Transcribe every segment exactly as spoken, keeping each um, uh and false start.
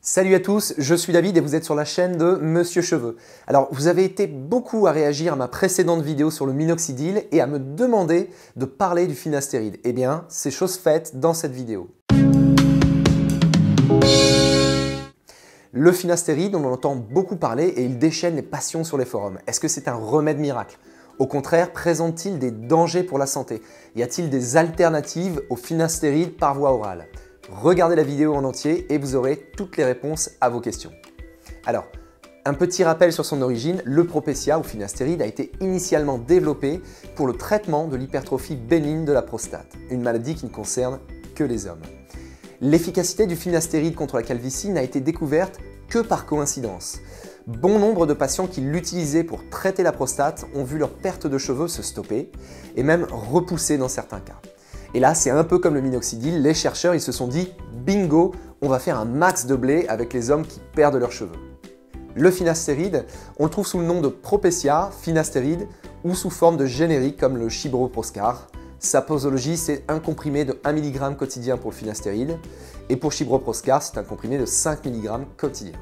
Salut à tous, je suis David et vous êtes sur la chaîne de Monsieur Cheveux. Alors, vous avez été beaucoup à réagir à ma précédente vidéo sur le minoxidil et à me demander de parler du finastéride. Eh bien, c'est chose faite dans cette vidéo. Le finastéride, on en entend beaucoup parler et il déchaîne les passions sur les forums. Est-ce que c'est un remède miracle? Au contraire, présente-t-il des dangers pour la santé? Y a-t-il des alternatives au finastéride par voie orale? Regardez la vidéo en entier et vous aurez toutes les réponses à vos questions. Alors, un petit rappel sur son origine, le Propecia ou finastéride a été initialement développé pour le traitement de l'hypertrophie bénigne de la prostate, une maladie qui ne concerne que les hommes. L'efficacité du finastéride contre la calvitie n'a été découverte que par coïncidence. Bon nombre de patients qui l'utilisaient pour traiter la prostate ont vu leur perte de cheveux se stopper et même repousser dans certains cas. Et là, c'est un peu comme le minoxidil, les chercheurs ils se sont dit « bingo, on va faire un max de blé avec les hommes qui perdent leurs cheveux ». Le finastéride, on le trouve sous le nom de Propecia, finastéride, ou sous forme de générique comme le Chibroscar. Sa posologie, c'est un comprimé de un milligramme quotidien pour le finastéride, et pour Chibroscar, c'est un comprimé de cinq milligrammes quotidien.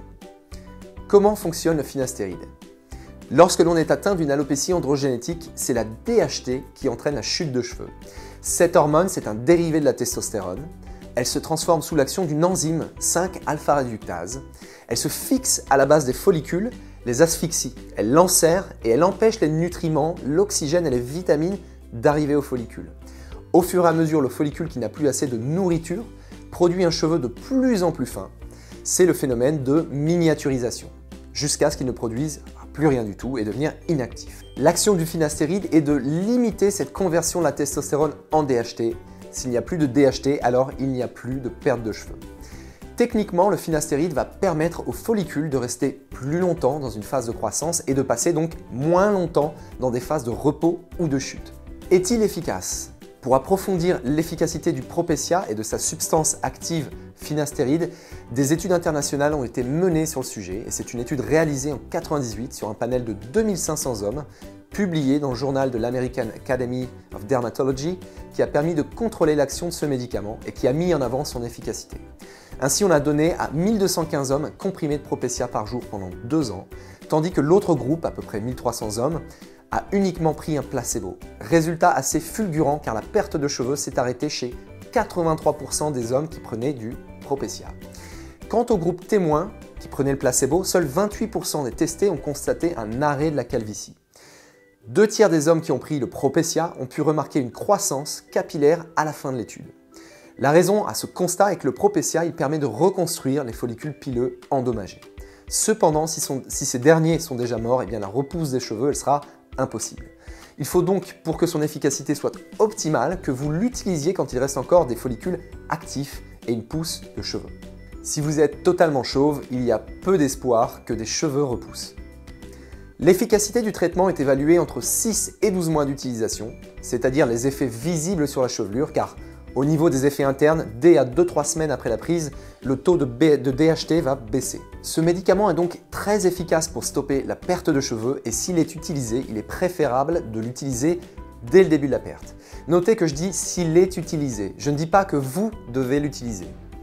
Comment fonctionne le finastéride? Lorsque l'on est atteint d'une alopécie androgénétique, c'est la D H T qui entraîne la chute de cheveux. Cette hormone, c'est un dérivé de la testostérone. Elle se transforme sous l'action d'une enzyme cinq alpha réductase. Elle se fixe à la base des follicules, les asphyxie. Elle l'enserre et elle empêche les nutriments, l'oxygène et les vitamines d'arriver aux follicules. Au fur et à mesure, le follicule qui n'a plus assez de nourriture produit un cheveu de plus en plus fin. C'est le phénomène de miniaturisation, jusqu'à ce qu'il ne produise plus rien du tout et devenir inactif. L'action du finastéride est de limiter cette conversion de la testostérone en D H T. S'il n'y a plus de D H T, alors il n'y a plus de perte de cheveux. Techniquement, le finastéride va permettre aux follicules de rester plus longtemps dans une phase de croissance et de passer donc moins longtemps dans des phases de repos ou de chute. Est-il efficace? Pour approfondir l'efficacité du Propecia et de sa substance active finastéride, des études internationales ont été menées sur le sujet et c'est une étude réalisée en mille neuf cent quatre-vingt-dix-huit sur un panel de deux mille cinq cents hommes, publiée dans le journal de l'American Academy of Dermatology, qui a permis de contrôler l'action de ce médicament et qui a mis en avant son efficacité. Ainsi, on a donné à mille deux cent quinze hommes un comprimé de Propecia par jour pendant deux ans, tandis que l'autre groupe, à peu près mille trois cents hommes, a uniquement pris un placebo. Résultat assez fulgurant car la perte de cheveux s'est arrêtée chez quatre-vingt-trois pour cent des hommes qui prenaient du Propecia. Quant au groupe témoin qui prenait le placebo, seuls vingt-huit pour cent des testés ont constaté un arrêt de la calvitie. Deux tiers des hommes qui ont pris le Propecia ont pu remarquer une croissance capillaire à la fin de l'étude. La raison à ce constat est que le Propecia il permet de reconstruire les follicules pileux endommagés. Cependant, si, sont, si ces derniers sont déjà morts, eh bien la repousse des cheveux elle sera impossible. Il faut donc, pour que son efficacité soit optimale, que vous l'utilisiez quand il reste encore des follicules actifs et une pousse de cheveux. Si vous êtes totalement chauve, il y a peu d'espoir que des cheveux repoussent. L'efficacité du traitement est évaluée entre six et douze mois d'utilisation, c'est-à-dire les effets visibles sur la chevelure, car au niveau des effets internes, dès à deux à trois semaines après la prise, le taux de, B de D H T va baisser. Ce médicament est donc très efficace pour stopper la perte de cheveux et s'il est utilisé, il est préférable de l'utiliser dès le début de la perte. Notez que je dis s'il est utilisé, je ne dis pas que vous devez l'utiliser.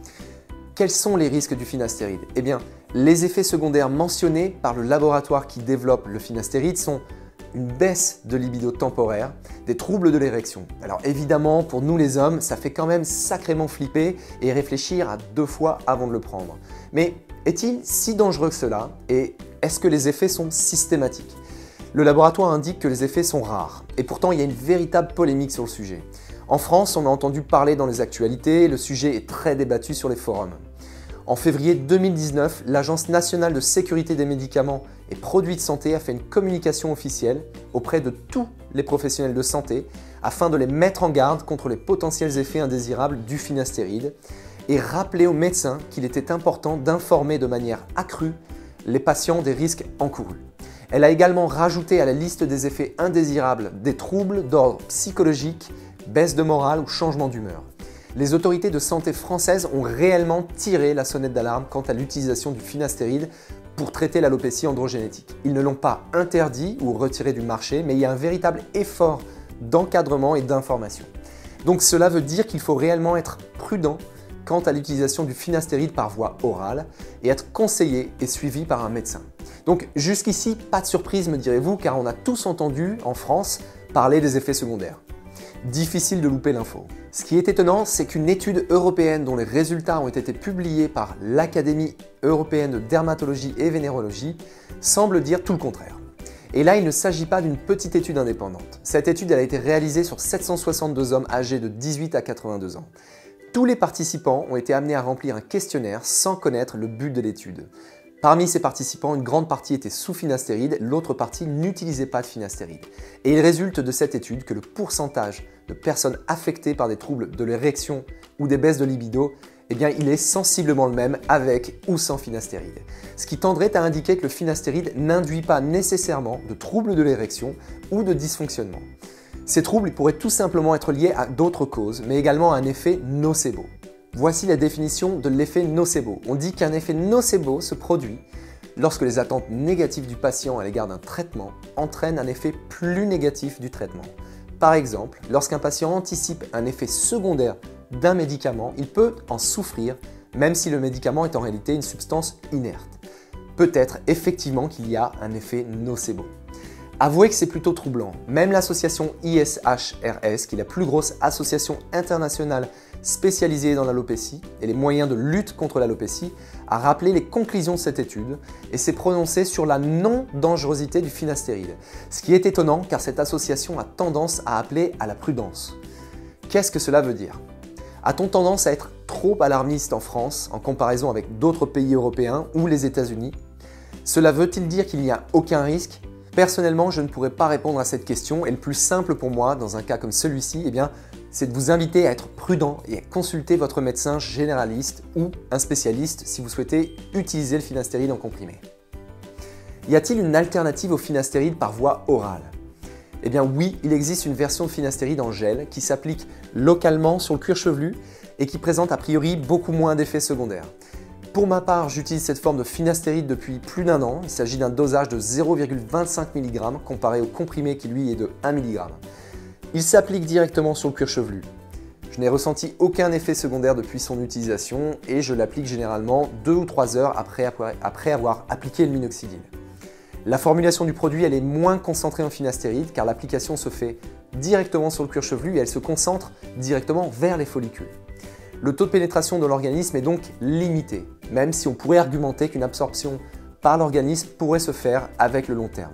Quels sont les risques du finastéride? Eh bien, les effets secondaires mentionnés par le laboratoire qui développe le finastéride sont une baisse de libido temporaire, des troubles de l'érection. Alors évidemment, pour nous les hommes, ça fait quand même sacrément flipper et réfléchir à deux fois avant de le prendre. Mais est-il si dangereux que cela et est-ce que les effets sont systématiques? Le laboratoire indique que les effets sont rares et pourtant il y a une véritable polémique sur le sujet. En France, on a entendu parler dans les actualités, le sujet est très débattu sur les forums. En février deux mille dix-neuf, l'Agence nationale de sécurité des médicaments et produits de santé a fait une communication officielle auprès de tous les professionnels de santé afin de les mettre en garde contre les potentiels effets indésirables du finastéride et rappeler aux médecins qu'il était important d'informer de manière accrue les patients des risques encourus. Elle a également rajouté à la liste des effets indésirables des troubles d'ordre psychologique, baisse de morale ou changement d'humeur. Les autorités de santé françaises ont réellement tiré la sonnette d'alarme quant à l'utilisation du finastéride pour traiter l'alopécie androgénétique. Ils ne l'ont pas interdit ou retiré du marché, mais il y a un véritable effort d'encadrement et d'information. Donc cela veut dire qu'il faut réellement être prudent quant à l'utilisation du finastéride par voie orale et être conseillé et suivi par un médecin. Donc jusqu'ici, pas de surprise me direz-vous, car on a tous entendu en France parler des effets secondaires. Difficile de louper l'info. Ce qui est étonnant, c'est qu'une étude européenne dont les résultats ont été publiés par l'Académie européenne de dermatologie et vénérologie semble dire tout le contraire. Et là, il ne s'agit pas d'une petite étude indépendante. Cette étude elle a été réalisée sur sept cent soixante-deux hommes âgés de dix-huit à quatre-vingt-deux ans. Tous les participants ont été amenés à remplir un questionnaire sans connaître le but de l'étude. Parmi ces participants, une grande partie était sous finastéride, l'autre partie n'utilisait pas de finastéride. Et il résulte de cette étude que le pourcentage de personnes affectées par des troubles de l'érection ou des baisses de libido, eh bien, il est sensiblement le même avec ou sans finastéride. Ce qui tendrait à indiquer que le finastéride n'induit pas nécessairement de troubles de l'érection ou de dysfonctionnement. Ces troubles pourraient tout simplement être liés à d'autres causes, mais également à un effet nocebo. Voici la définition de l'effet nocebo. On dit qu'un effet nocebo se produit lorsque les attentes négatives du patient à l'égard d'un traitement entraînent un effet plus négatif du traitement. Par exemple, lorsqu'un patient anticipe un effet secondaire d'un médicament, il peut en souffrir même si le médicament est en réalité une substance inerte. Peut-être effectivement qu'il y a un effet nocebo. Avouez que c'est plutôt troublant. Même l'association I S H R S, qui est la plus grosse association internationale spécialisée dans l'alopécie et les moyens de lutte contre l'alopécie, a rappelé les conclusions de cette étude et s'est prononcé sur la non-dangerosité du finastéride. Ce qui est étonnant car cette association a tendance à appeler à la prudence. Qu'est-ce que cela veut dire? A-t-on tendance à être trop alarmiste en France en comparaison avec d'autres pays européens ou les États-Unis? Cela veut-il dire qu'il n'y a aucun risque? Personnellement, je ne pourrais pas répondre à cette question et le plus simple pour moi, dans un cas comme celui-ci, eh bien, c'est de vous inviter à être prudent et à consulter votre médecin généraliste ou un spécialiste si vous souhaitez utiliser le finastéride en comprimé. Y a-t-il une alternative au finastéride par voie orale? Eh bien oui, il existe une version de finastéride en gel qui s'applique localement sur le cuir chevelu et qui présente a priori beaucoup moins d'effets secondaires. Pour ma part, j'utilise cette forme de finastéride depuis plus d'un an. Il s'agit d'un dosage de zéro virgule vingt-cinq milligrammes comparé au comprimé qui lui est de un milligramme. Il s'applique directement sur le cuir chevelu. Je n'ai ressenti aucun effet secondaire depuis son utilisation et je l'applique généralement deux ou trois heures après, après avoir appliqué le minoxidil. La formulation du produit elle est moins concentrée en finastéride car l'application se fait directement sur le cuir chevelu et elle se concentre directement vers les follicules. Le taux de pénétration de l'organisme est donc limité, même si on pourrait argumenter qu'une absorption par l'organisme pourrait se faire avec le long terme.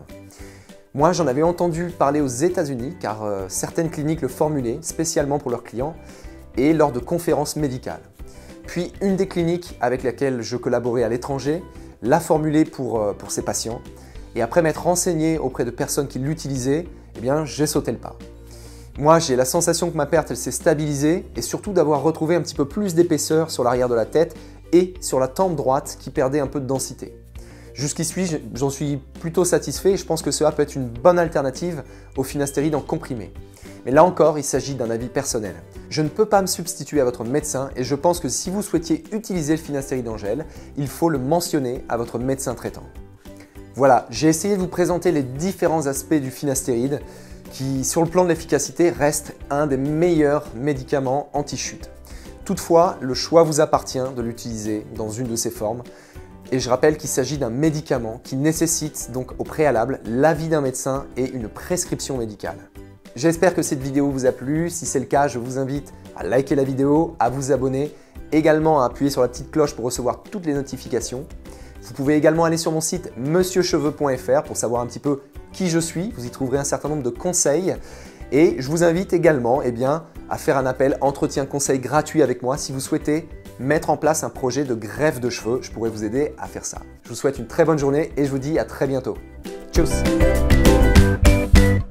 Moi, j'en avais entendu parler aux États-Unis car euh, certaines cliniques le formulaient spécialement pour leurs clients et lors de conférences médicales. Puis une des cliniques avec laquelle je collaborais à l'étranger l'a formulé pour, euh, pour ses patients et après m'être renseigné auprès de personnes qui l'utilisaient, eh bien, j'ai sauté le pas. Moi, j'ai la sensation que ma perte s'est stabilisée et surtout d'avoir retrouvé un petit peu plus d'épaisseur sur l'arrière de la tête et sur la tempe droite qui perdait un peu de densité. Jusqu'ici, j'en suis plutôt satisfait et je pense que cela peut être une bonne alternative au finastéride en comprimé. Mais là encore, il s'agit d'un avis personnel. Je ne peux pas me substituer à votre médecin et je pense que si vous souhaitiez utiliser le finastéride en gel, il faut le mentionner à votre médecin traitant. Voilà, j'ai essayé de vous présenter les différents aspects du finastéride qui, sur le plan de l'efficacité, reste un des meilleurs médicaments anti-chute. Toutefois, le choix vous appartient de l'utiliser dans une de ces formes. Et je rappelle qu'il s'agit d'un médicament qui nécessite donc au préalable l'avis d'un médecin et une prescription médicale. J'espère que cette vidéo vous a plu. Si c'est le cas, je vous invite à liker la vidéo, à vous abonner, également à appuyer sur la petite cloche pour recevoir toutes les notifications. Vous pouvez également aller sur mon site monsieur cheveux point F R pour savoir un petit peu qui je suis. Vous y trouverez un certain nombre de conseils. Et je vous invite également eh bien, à faire un appel entretien conseil gratuit avec moi si vous souhaitez mettre en place un projet de greffe de cheveux. Je pourrais vous aider à faire ça. Je vous souhaite une très bonne journée et je vous dis à très bientôt. Tchuss!